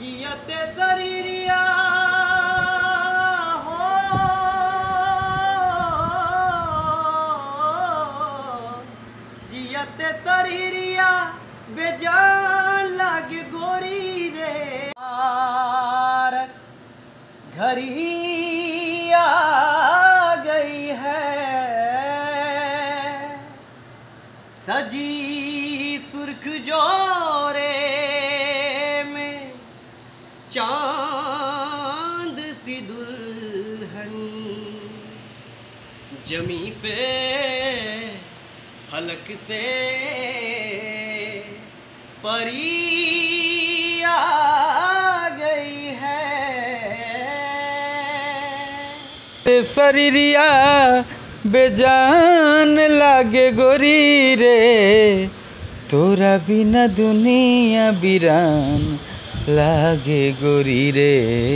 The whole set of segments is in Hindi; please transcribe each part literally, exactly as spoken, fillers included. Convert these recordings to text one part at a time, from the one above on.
जियते शरीरिया हो जियते शरीरिया बेजान लागे गोरी रे आर घरी आ गई है सजी सुर्ख जोरे में चांद सी दुल्हन जमी पे हलक से परी आ गई है शरीरिया बेजान लागे गोरी रे तोरा बिना दुनिया बिरान लागे गोरी रे।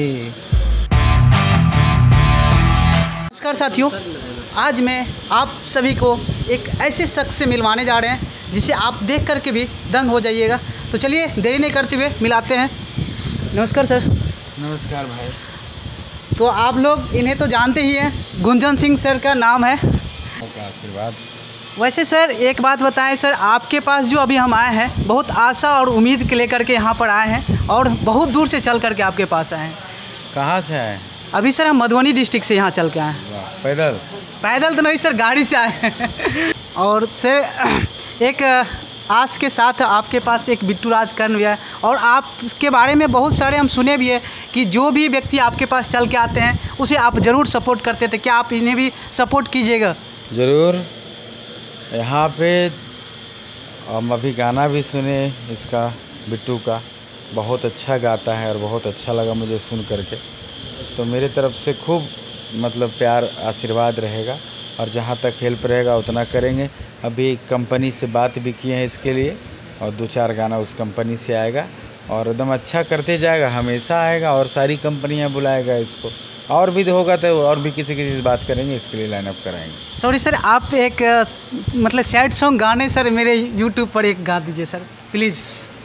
नमस्कार साथियों, आज मैं आप सभी को एक ऐसे शख्स से मिलवाने जा रहे हैं जिसे आप देख कर के भी दंग हो जाइएगा। तो चलिए देरी नहीं करते हुए मिलाते हैं। नमस्कार सर। नमस्कार भाई। तो आप लोग इन्हें तो जानते ही हैं, गुंजन सिंह सर का नाम है। आशीर्वाद। वैसे सर एक बात बताएं सर, आपके पास जो अभी हम आए हैं बहुत आशा और उम्मीद के लेकर के यहाँ पर आए हैं और बहुत दूर से चल करके आपके पास आए हैं। कहाँ से आए? अभी सर हम मधुबनी डिस्ट्रिक्ट से यहाँ चल के आए हैं। पैदल? पैदल तो नहीं सर, गाड़ी से आए हैं। और सर एक आस के साथ आपके पास एक बिट्टू राज कर्ण भी है और आप इसके बारे में बहुत सारे हम सुने भी है कि जो भी व्यक्ति आपके पास चल के आते हैं उसे आप ज़रूर सपोर्ट करते थे। क्या आप इन्हें भी सपोर्ट कीजिएगा? ज़रूर। यहाँ पे हम अभी गाना भी सुने इसका, बिट्टू का, बहुत अच्छा गाता है और बहुत अच्छा लगा मुझे सुन करके। तो मेरे तरफ से खूब मतलब प्यार आशीर्वाद रहेगा और जहाँ तक हेल्प रहेगा उतना करेंगे। अभी कंपनी से बात भी किए हैं इसके लिए और दो चार गाना उस कंपनी से आएगा और एकदम अच्छा करते जाएगा, हमेशा आएगा और सारी कंपनियां बुलाएगा इसको। और भी होगा तो और भी किसी किसी से बात करेंगे, इसके लिए लाइनअप कराएंगे। सॉरी सर, आप एक मतलब सैड सॉन्ग गाने सर मेरे यूट्यूब पर एक गा दीजिए सर प्लीज़।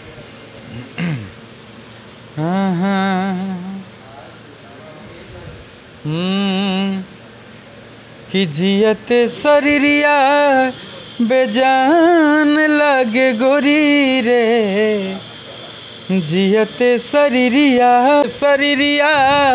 हाँ हाँ कि जियते शरीरिया बेजान लागे गोरी रे जियते शरीरिया शरीरिया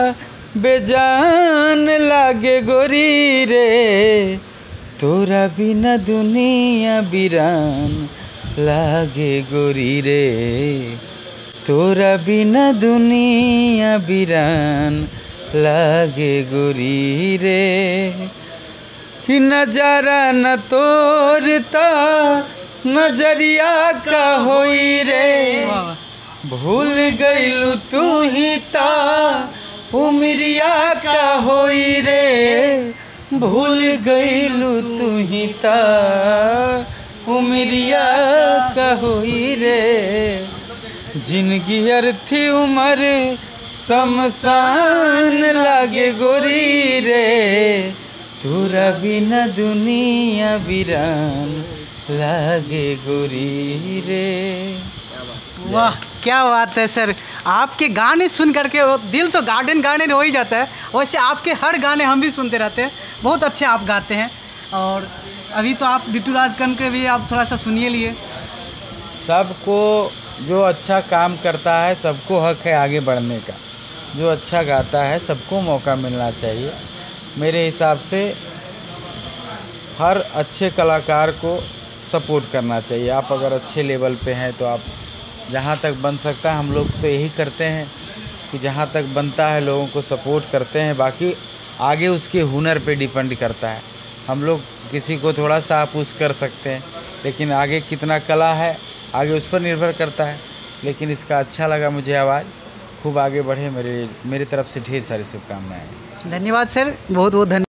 बेजान लागे गोरी रे तोरा बिना दुनिया बिरान लागे गोरी रे तोरा बिना दुनिया बिरान लागे गोरी रे कि नजारा न तोरता नजरिया का होई रे भूल गईलू तू ही ता उमरिया का होई रे भूल गईलू तू ही ता उमरिया का होई रे जिंदगी अर्थी उम्र शमशान लागे गोरी रे तोरा बिना दुनिया बिरान लागे गोरी रे। वाह क्या बात है सर, आपके गाने सुन करके दिल तो गार्डन गार्डन हो ही जाता है। वैसे आपके हर गाने हम भी सुनते रहते हैं, बहुत अच्छे आप गाते हैं। और अभी तो आप बिट्टू राज कर्ण के भी आप थोड़ा सा सुनिए लिए। सबको जो अच्छा काम करता है सबको हक है आगे बढ़ने का, जो अच्छा गाता है सबको मौका मिलना चाहिए। मेरे हिसाब से हर अच्छे कलाकार को सपोर्ट करना चाहिए। आप अगर अच्छे लेवल पे हैं तो आप जहाँ तक बन सकता है, हम लोग तो यही करते हैं कि जहाँ तक बनता है लोगों को सपोर्ट करते हैं, बाकी आगे उसके हुनर पे डिपेंड करता है। हम लोग किसी को थोड़ा सा पुश कर सकते हैं लेकिन आगे कितना कला है आगे उस पर निर्भर करता है। लेकिन इसका अच्छा लगा मुझे आवाज़, खूब आगे बढ़े। मेरे मेरी तरफ से ढेर सारी शुभकामनाएं। धन्यवाद सर, बहुत बहुत धन्यवाद।